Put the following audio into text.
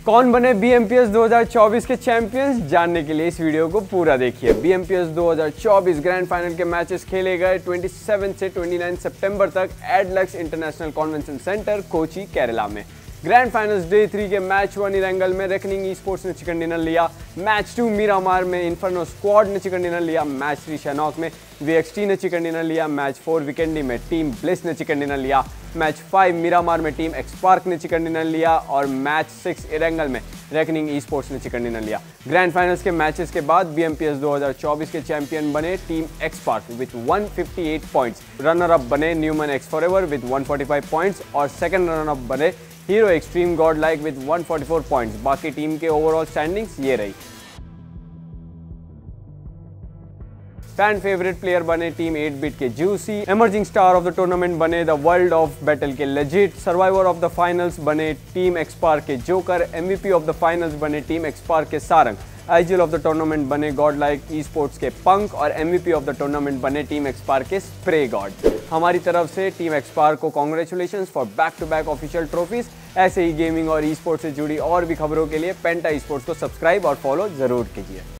कौन बने BMPS 2024 के चैंपियंस, जानने के लिए इस वीडियो को पूरा देखिए। BMPS 2024 ग्रैंड फाइनल के मैचेस खेले गए 27 से 29 सितंबर तक Adlux international convention centre, Kochi, Kerala में। ग्रैंड फाइनल्स डे 3 के मैच 1 इरंगल में रेकनिंग ई-स्पोर्ट्स ने चिकन डिनर लिया। मैच 2 मीरामार में इन्फर्नो स्क्वाड ने चिकन डिनर लिया। मैच 3 शनॉक में VXT ने चिकन डिनर लिया। मैच 4 विकेंडी में टीम ब्लिस ने चिकन डिनर लिया। मैच 5 मीरामार में टीम एक्सपार्क ने चिकन डिनर लिया और मैच 6 इरंगल में रेकनिंग ई-स्पोर्ट्स ने चिकन डिनर लिया। ग्रैंड फाइनल्स के मैचेस के बाद BMPS 2024 के चैंपियन बने team XSpark with 158 points. Runner up बने Numen X forever with 145 points और सेकंड रनर अप बने hero xtreme god like with 144 points. बाकी टीम के ओवरऑल स्टैंडिंग्स ये रही। फैन फेवरेट प्लेयर बने टीम 8-बिट के Juicy. Emerging star of the tournament बने द वर्ल्ड ऑफ बैटल के Legit. Survivor of the finals बने टीम एक्सपार्क के Joker. MVP of the finals बने टीम एक्सपार्क के Sarang. IGL of the tournament बने गॉड लाइक ई-स्पोर्ट्स के Punk और MVP of the tournament बने टीम एक्सपार्क के स्प्रे गॉड। हमारी तरफ से टीम एक्सपार्क को congratulations for back to back official trophies. ऐसे ही गेमिंग और ई-स्पोर्ट्स से जुड़ी और भी खबरों के लिए पेंटा ई-स्पोर्ट्स को सब्सक्राइब और फॉलो जरूर कीजिए।